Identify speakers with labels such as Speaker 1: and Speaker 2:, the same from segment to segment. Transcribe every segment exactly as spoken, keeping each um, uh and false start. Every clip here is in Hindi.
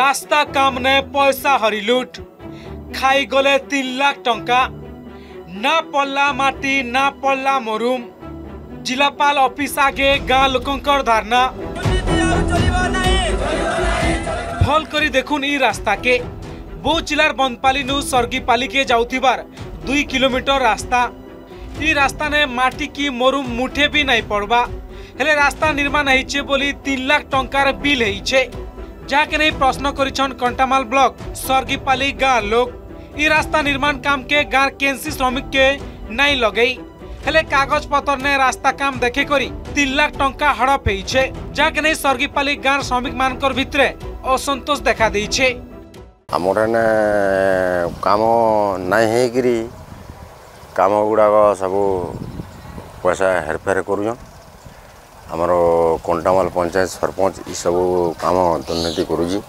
Speaker 1: रास्ता काम ने पैसा हरिलुट खाई गले तीन लाख टंका ना पल्ला माटी ना पल्ला मरुम जिलापाल ऑफिस आगे गाँ लोकंकर धारणा भल करी देखुन ई रास्ता के बो जिलार बंदपाली नु सर्गीपाली के जाउथिबार दुई किलोमीटर रास्ता ई रास्ता ने माटी की मरुम मुठे भी नहीं पड़वा हेले रास्ता निर्माण होइछे बोली तीन लाख टंकार बिल होइछे जाके नहीं प्रश्न करिछन कंटामाल ब्लॉक सर्गीपाली गाँ लोग ई रास्ता निर्माण काम के गाँ केंसी श्रमिक के नहीं लगई हेले कागज पत्र ने रास्ता काम देखे करी तीन लाख टंका हड़प होइछे जाके नहीं सर्गीपाली गाँ श्रमिक मानकर भितरे असंतोष देखा देइछे
Speaker 2: हमर ने काम नहीं हेगिरी काम गुड़ाक सब पैसा हेरफेर करूँ आमर कंटामाल पंचायत सरपंच ये सब काम दुर्नीति करुँची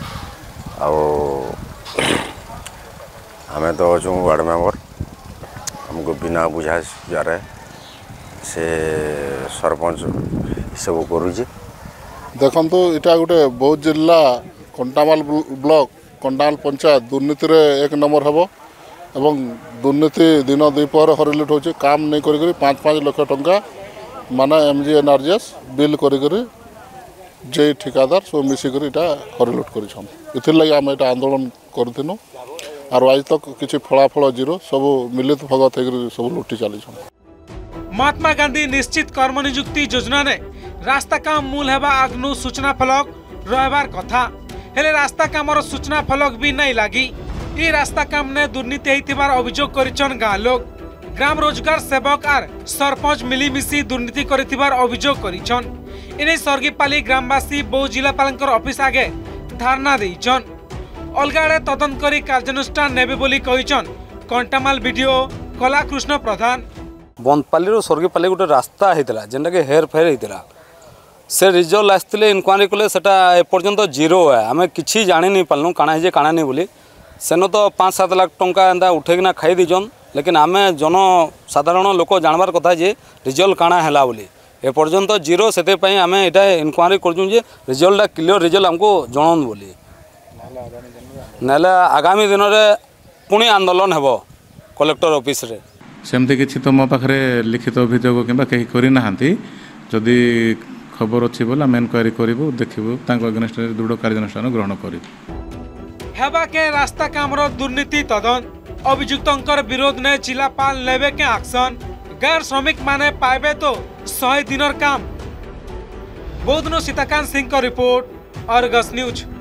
Speaker 2: आम तो अच्छु वार्ड मेंबर हमको बिना बुझा जारे से सरपंच सब करुँची
Speaker 3: देखो तो इटा गोटे बौद्ध जिला कंटामाल ब्लॉक कंटामाल पंचायत दुर्नीति रे एक नंबर हम एवं दुर्नीति दिन दुपहर हरिलुट हो काम नहीं करी पाँच पाँच लाख टंका माना एमजी एनआरजीएस बिल करी जे ठिकादार सब मिसिक हरिलुट कर लगे आम यहाँ आंदोलन करूँ और आज तक किसी फलाफल जीरो सब मिलित भगत सब लुटि चली।
Speaker 1: महात्मा गांधी निश्चित कर्म नियुक्ति योजना ने रास्ता काम मूल हेबा आगनु सूचना फलक रहबार कथा हेले रास्ता कामर सूचना फलक भी नहीं लगी ई रास्ता काम ने दुर्नीति होइतिबार अभियोग करिछन गाँ लोग ग्राम रोजगार सेवक आर सरपंच मिलीमिशी दुर्नीति करितिबार अभियोग करिछन इने सर्गीपाली ग्रामवासी बो जिलापालकर ऑफिस आगे धारणा देइछन अलगाड़े तदंत करी कार्यानुष्ठान नेबे बोली कहिछन कंटामाल वीडियो कलाकृष्ण प्रधान
Speaker 4: बंदपाली रो सर्गीपाली गोटे रास्ता हेतिला जेनटा के हेर फेर हेतिला से रिजल्ट आसते इनक्वारी कले सेटा एपर्यंत जीरो है आम कि जानी नहीं पार्लु काଣା हे काଣା नहीं बोली सेन तो पाँच सात लाख टंका एंता उठेकिना खाई दीजन लेकिन आम जन साधारण लोक जानवर कथा जे रिजल्ट काଣା है बोली एपर्यंत जीरो से आम यहाँ इनक्वारी करूँ रिजल्टा क्लियर रिजल्ट आमको जनाऊँ बोली ना आगामी दिन में पुणी आंदोलन हेब कलेक्टर ऑफिस रे
Speaker 5: सेमती किसी तो मो पाखे लिखित अभियोग कि कहीं करना जदि खबर अच्छी बोला आम एनक्वारी करूँ देखू अगेंस्ट दृढ़ कार्यानुष्ठान ग्रहण
Speaker 1: हेबा के रास्ता कामर दुर्नीति तदंत अभियुक्तंकर विरोध ने जिलापाल लेबे के एक्शन गैर श्रमिक माने पाइबे तो सौ दिनर काम बौद्धनु सीताकांत सिंह का रिपोर्ट अर्गस न्यूज।